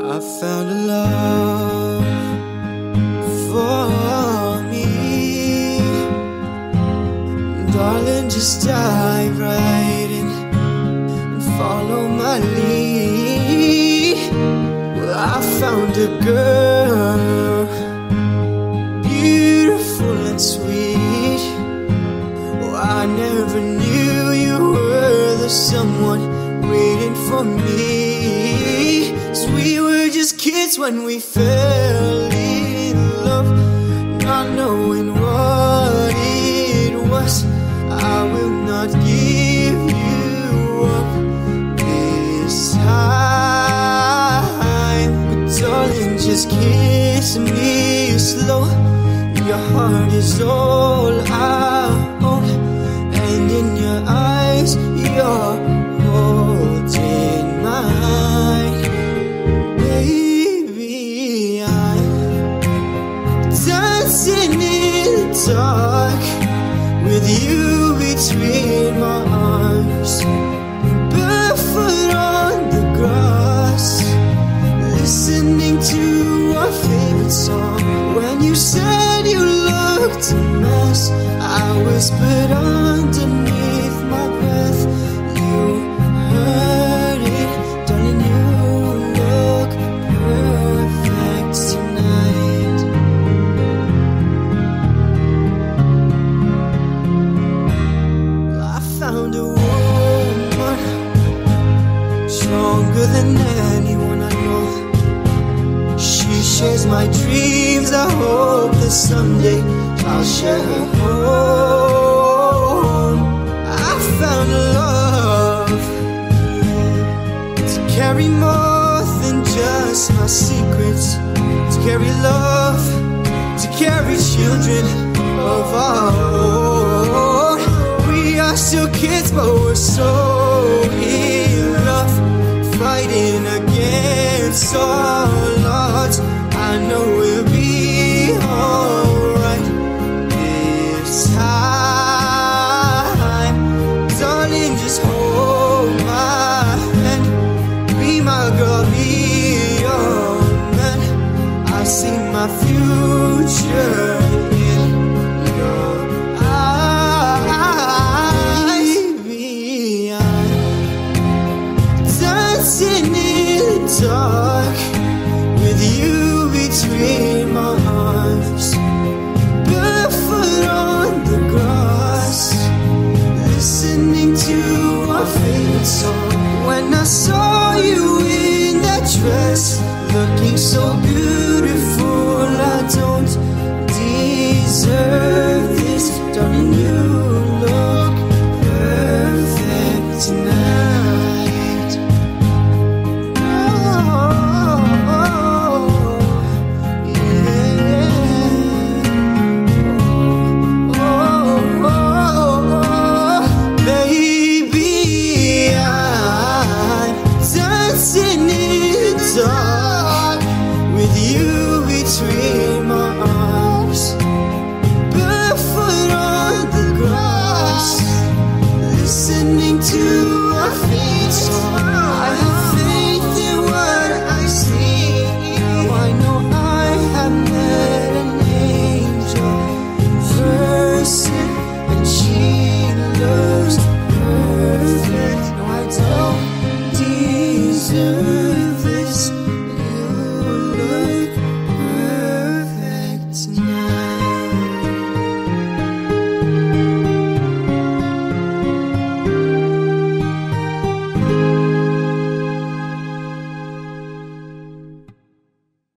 I found a love for me. Darling, just dive right in and follow my lead. Well, I found a girl, beautiful and sweet. Oh, I never knew you were the someone waiting for me. 'Cause we were just kids when we fell in love, not knowing what it was. I will not give you up this time, but darling, just kiss me slow. Your heart is all I own, and in your eyes you're holding mine. Baby, I'm dancing in the dark with you between my arms, barefoot on the grass, listening to our favorite song. When you said you looked a mess, I whispered underneath my breath, you heard it, darling, you look perfect tonight. I found a woman stronger than anyone I know. She shares my dreams. I hope that someday I'll share her home. I found a love to carry more than just my secrets, to carry love, to carry children of our own. We are still kids, but we're so in love, fighting against all odds. I know we'll be alright this time. Darling, just hold my hand, be my girl, be your man. I see my future in your eyes. Baby, I'm dancing in the dark with you between my arms, barefoot on the grass, listening to our favorite song. When I saw you in that dress, looking so beautiful, I don't deserve this, darling.